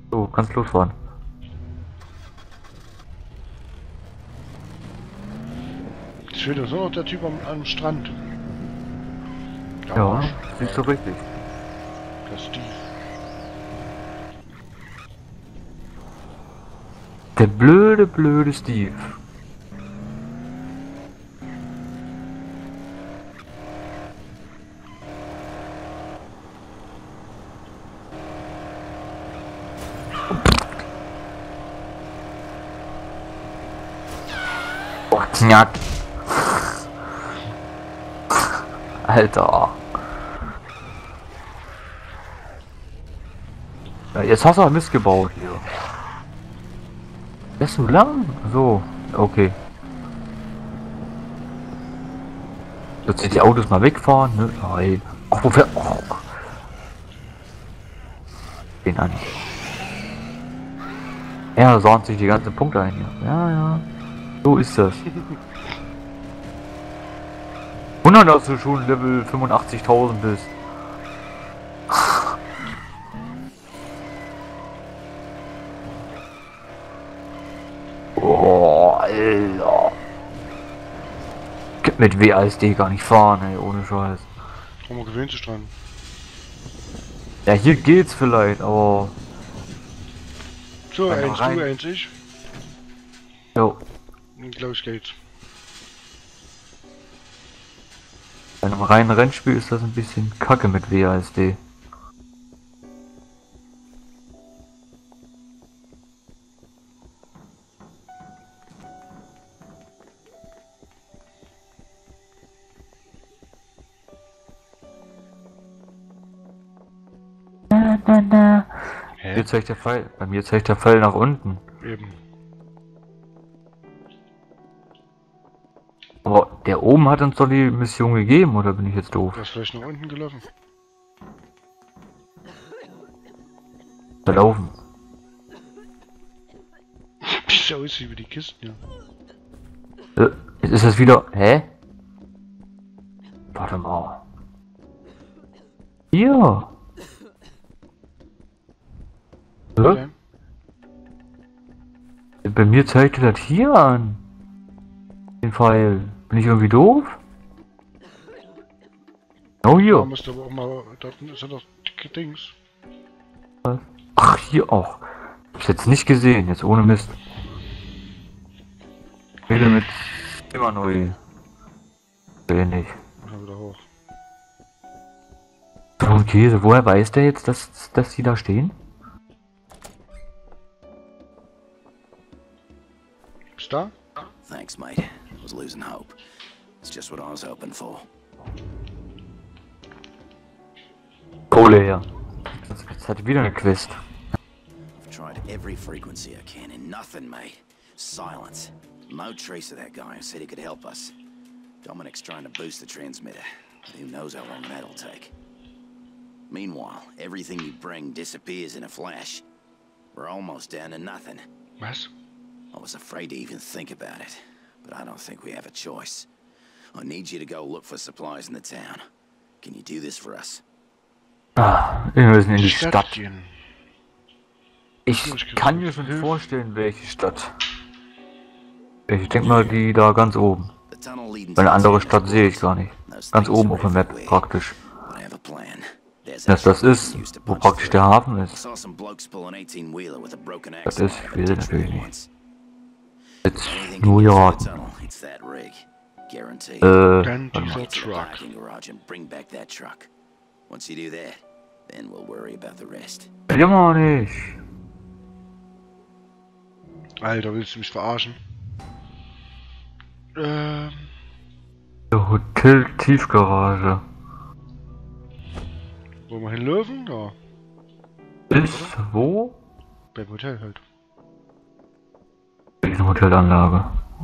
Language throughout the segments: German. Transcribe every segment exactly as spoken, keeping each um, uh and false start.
So, kannst losfahren. Jetzt fehlt uns nur noch der Typ am, am Strand. Der Ja, Arsch. siehst du richtig. Der Steve. Der blöde, blöde Steve. Oh, knack. Alter. Ja, jetzt hast du auch Mist gebaut hier. Der ist so lang? So, okay. Jetzt die Autos mal wegfahren, ne? Nein. Ach, wo fährt. Oh. Den an. Er sahnt sich die ganzen Punkte ein hier. Ja, ja. So ist das. Wundern, dass du schon Level fünfundachtzigtausend bist. Oh, Alter. Mit W A S D gar nicht fahren, ey, ohne Scheiß. Haben wir gewöhnt sich dran. Ja, hier geht's vielleicht, aber... So, Wenn wir eins rein- du, eins ich. Jo, Und gleich geht's. bei einem reinen Rennspiel ist das ein bisschen kacke mit W A S D. Na, na, na. Hä? Hier zeigt der Pfeil, bei mir zeigt der Pfeil nach unten. Eben. Aber der oben hat uns doch die Mission gegeben, oder bin ich jetzt doof? Der ist vielleicht nach unten gelaufen. Verlaufen. Wie so ist wie die Kisten, ja. Äh, jetzt ist das wieder... Hä? Warte mal. Hier. Hä? Okay. Bei mir zeigt er das hier an. Den Pfeil. Bin ich irgendwie doof? Oh, Da hier. musst du aber auch mal. Da ist ja doch dicke Dings. Ach, hier auch. Hab's jetzt nicht gesehen, jetzt ohne Mist. Rede mit Emanuel. Wenig. Mal wieder hoch. So ein Käse. Woher weiß der jetzt, dass, dass die da stehen? Bist du da? Thanks, mate. I was losing hope. It's just what I was hoping for. Kohle her. Jetzt, jetzt hat wieder eine Quest. I've tried every frequency I can and nothing, mate. Silence. No trace of that guy who said he could help us. Dominic's trying to boost the transmitter, but who knows how long that'll take. Meanwhile, everything you bring disappears in a flash. We're almost down to nothing. Was? I was afraid to even think about it, but I don't think we have a choice. I need you to go look for supplies in the town. Can you do this for us? Ah, wir müssen in die Stadt. gehen. Ich kann mir schon vorstellen, welche Stadt. Ich denke mal, die da ganz oben. The tunnel leading Weil to eine the andere town Stadt is sehe ich closed. gar nicht. Those Ganz things oben are auf der Map everywhere. praktisch. But I have a plan. There's Dass das a ist, truck used to wo punch praktisch der through. Hafen I ist. saw some blokes pull an eighteen-wheeler with a broken Das axle ist, out of a will ditch natürlich there nicht. once. Jetzt Anything nur can hier get through the raten. tunnel. It's that rig. Guaranteed. Äh, Dann warte mal. dieser Get to the Truck. parking garage and bring back that truck. Once you do that, then we'll worry about the rest. Ja, mal nicht. Alter, willst du mich verarschen? Ähm. Der Hotel Tiefgarage. Wo wir hinlaufen? Ja. Ist wo? Beim Hotel halt. In der Hotelanlage.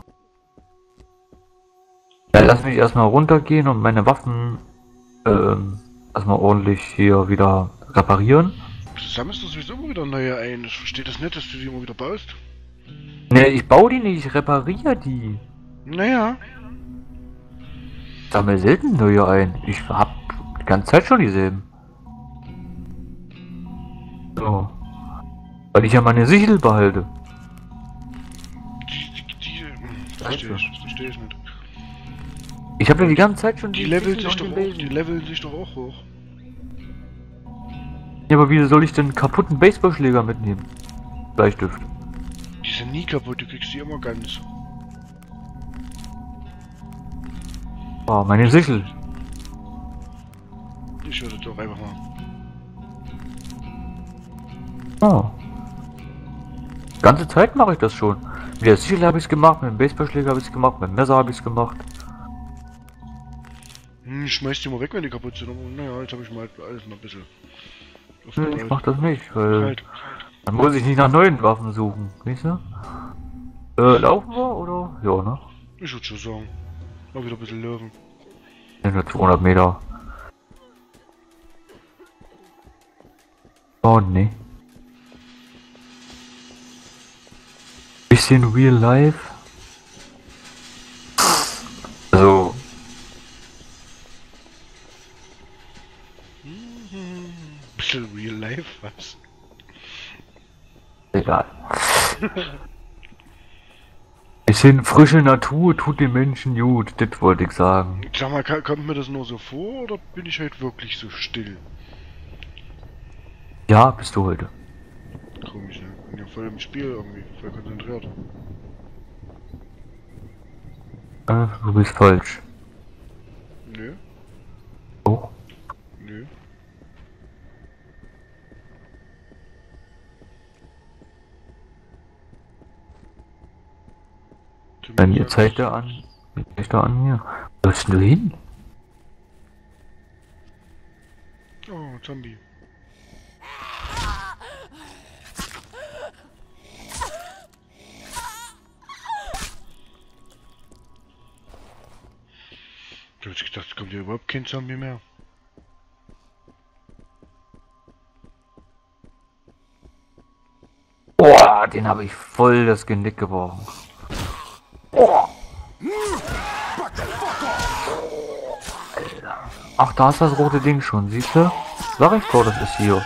Ja, lass mich erstmal runtergehen und meine Waffen ähm, erstmal ordentlich hier wieder reparieren. Zusammen ist das sowieso immer wieder neue ein. Ich verstehe das nicht, dass du die immer wieder baust. Ne, ich baue die nicht, ich repariere die. Naja. Sammel selten neue ein. Ich hab die ganze Zeit schon dieselben. So. Weil ich ja meine Sichel behalte. Die, die, die, hm, verstehe ich, das verstehe ich nicht. Ich habe ja die ganze Zeit schon Die leveln Sichel sich und doch den auch, die Besen. leveln sich doch auch hoch. Ja, aber wie soll ich denn kaputten Baseballschläger mitnehmen? Bleistift. Die sind nie kaputt, du kriegst die immer ganz. Oh, meine Sichel. Ich würde doch einfach mal. Oh. Ganze Zeit mache ich das schon. Mit der Sichel habe ich es gemacht, mit dem Baseballschläger habe ich es gemacht, mit dem Messer habe ich es gemacht. Hm, ich schmeiß die mal weg, wenn die kaputt sind. Aber naja, jetzt habe ich mal halt alles mal ein bisschen. Nee, ich mach das nicht, weil Halt. dann muss ich nicht nach neuen Waffen suchen, weißt du? Äh, laufen wir oder? Ja, ne? Ich würde schon sagen. Mal wieder ein bisschen löwen. Sind nur zweihundert Meter. Oh ne. Bisschen real life. Also. Bisschen real life, was? Egal. Bisschen frische Natur tut den Menschen gut, das wollte ich sagen. Sag mal, ka- kommt mir das nur so vor oder bin ich halt wirklich so still? Ja, bist du heute. Komisch, ne? Bin ja voll im Spiel irgendwie, voll konzentriert. Äh, du bist falsch. Nö, Oh. nö. Wenn ihr zeigt er an. Zeigt er an mir. Wo willst du hin? Oh, Zombie. Ich hab gedacht, es kommt hier überhaupt kein Zombie mehr. Boah, den habe ich voll das Genick gebrochen. Oh. Alter. Ach, da ist das rote Ding schon, siehst du? Sag ich doch, das ist hier.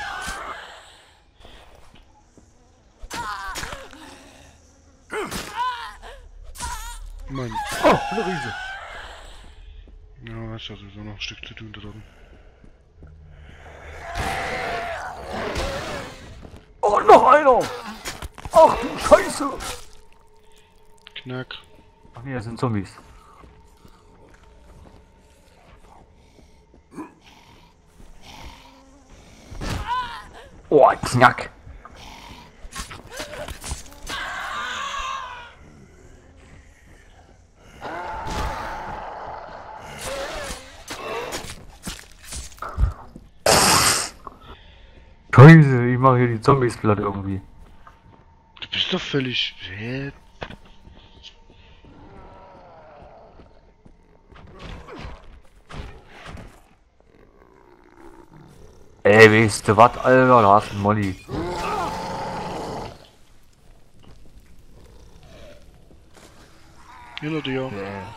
Mann. Oh, eine Riese. Ja, hast ja sowieso noch ein Stück zu tun da drin. Oh, noch einer. Ach du Scheiße. Knack. Ach nee, das sind Zombies. Oh, knack. Scheiße, ich mache hier die Zombies platt irgendwie. Du bist doch völlig... Hä? Ey, weißt du was, Alter? Da hast du einen Molly. Hinter dir. Yeah.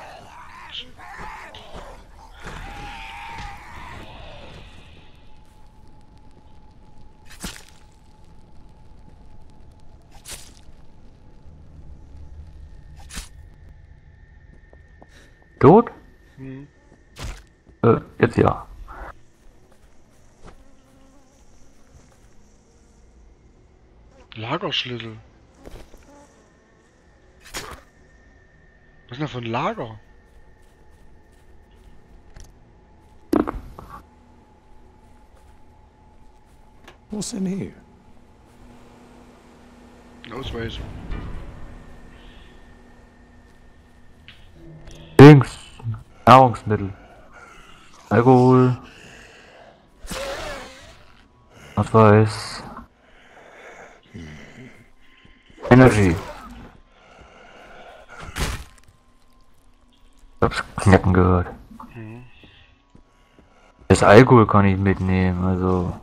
Tot? Hm. Äh, jetzt ja. Lagerschlüssel. Was ist denn da für ein Lager? What's in here? Ein Ausweis. Dings. Nahrungsmittel. Alkohol. Ausweis. Energy. Ich hab's knacken gehört. Mhm. Das Alkohol kann ich mitnehmen, also.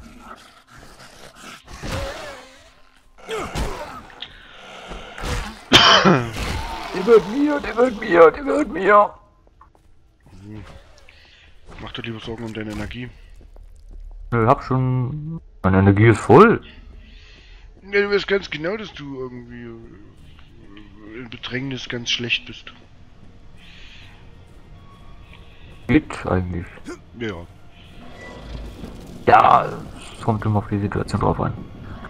Der wird mir, der wird mir, der wird mir. Mach dir lieber Sorgen um deine Energie. Ich hab schon. Meine Energie ist voll. Ja, du weißt ganz genau, dass du irgendwie äh, in Bedrängnis ganz schlecht bist. Geht eigentlich. Ja. Ja, es kommt immer auf die Situation drauf an.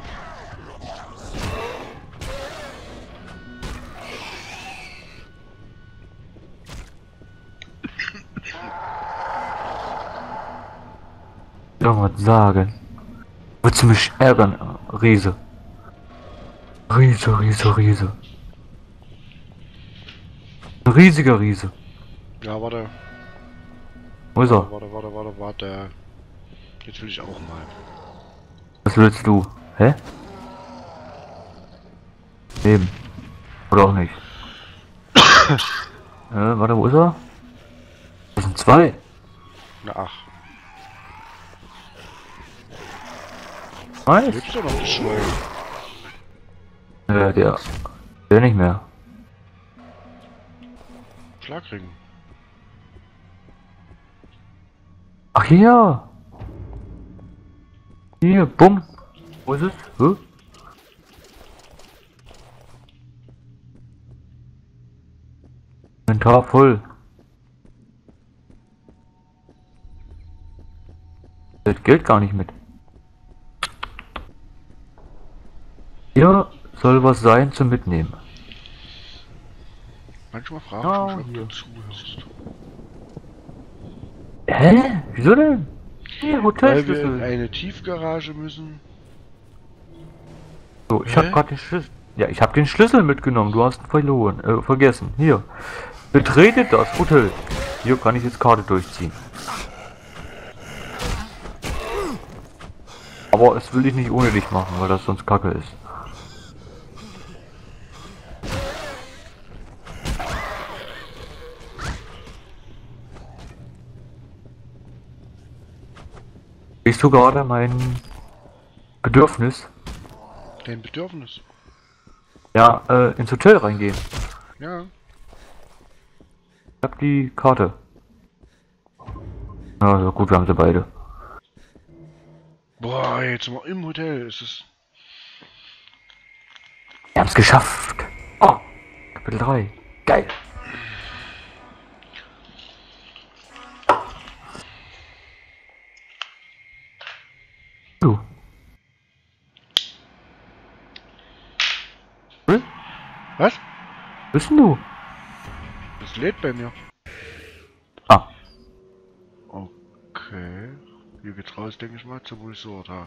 Irgendwas sagen. Willst du mich ärgern, Riese? Riese, Riese, Riese. Ein riesiger Riese. Ja, warte. Wo ist er? Warte, warte, warte, warte. Jetzt will ich auch mal. Was willst du? Hä? Leben. Oder auch nicht. äh, warte, wo ist er? Das sind zwei. Na ach. Nice. Lebst du noch, das Schwein? Ja, der. Der nicht mehr. Schlagring. Ach hier. Hier, bumm. Wo ist es? Hä? Inventar voll. Das Geld gar nicht mit. Hier soll was sein zum Mitnehmen. Manchmal frage Oh, ich mich, ob hier. du zuhörst. Hä? Wieso denn? Hier, Weil wir in Hotelschlüssel. eine Tiefgarage müssen. So, ich Hä? hab grad den Schlüssel. Ja, ich hab den Schlüssel mitgenommen. Du hast ihn verloren. Äh, vergessen. Hier. Betretet das Hotel. Hier kann ich jetzt Karte durchziehen. Aber es will ich nicht ohne dich machen, weil das sonst kacke ist. Siehst du gerade mein Bedürfnis? Dein Bedürfnis. Ja, äh, ins Hotel reingehen. Ja. Ich hab die Karte. Na ja, gut, wir haben sie beide. Boah, jetzt mal im Hotel ist es. Wir haben es geschafft. Oh, Kapitel drei. Geil. Du. Hm? Was? Wo bist denn du? Das lädt bei mir. Ah, Okay. Hier geht's raus, denke ich mal, zum Resort. Da.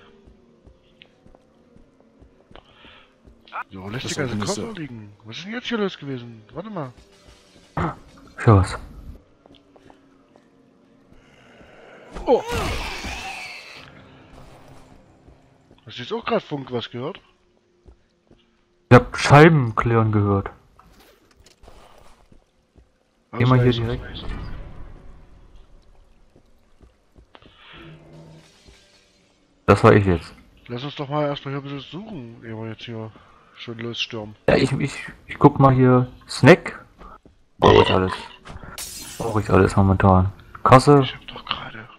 So, lässt Das die ganze Open ist Koffer so. liegen. Was ist denn jetzt hier los gewesen? Warte mal. für was? Oh! Hast du jetzt auch gerade Funk was gehört? Ich hab Scheiben klirren gehört. Geh mal hier Ausweisen. direkt. Das war ich jetzt. Lass uns doch mal erstmal hier ein bisschen suchen, ehe wir jetzt hier schon losstürmen. Ja, ich, ich, ich guck mal hier. Snack. Brauche ich alles. Brauche ich alles momentan. Kasse. Ich hab doch gerade.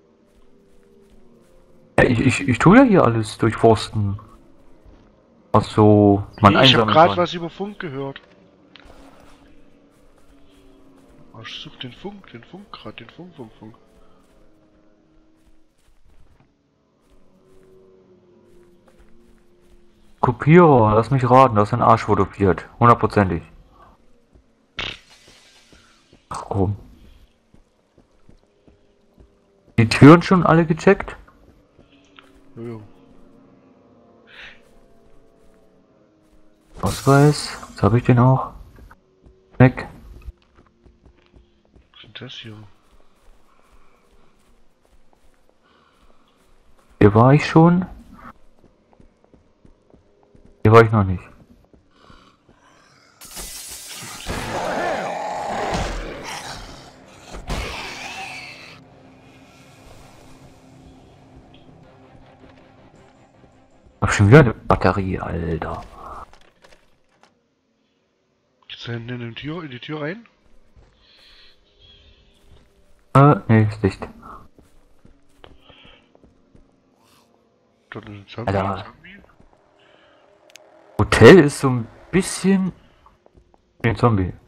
Ja, ich, ich, ich tue ja hier alles durchforsten. Was so man Nee, ich hab einsammeln gerade kann. was über Funk gehört. Oh, ich such den Funk, den Funk gerade, den Funk, Funk, Funk. Kopierer, lass mich raten, das ist ein Arsch fotografiert. Hundertprozentig. Ach komm. Die Türen schon alle gecheckt? Jojo. Ausweis, jetzt habe ich den auch. Weg. Was ist denn das hier? Hier war ich schon. Hier war ich noch nicht. Hab schon wieder eine Batterie, Alter. Geht's da hinten in die Tür, in die Tür rein? Äh, nee, ist dicht. Dort ist ein Zombie. Alter. Zombie. Hotel ist so ein bisschen... Den Zombie.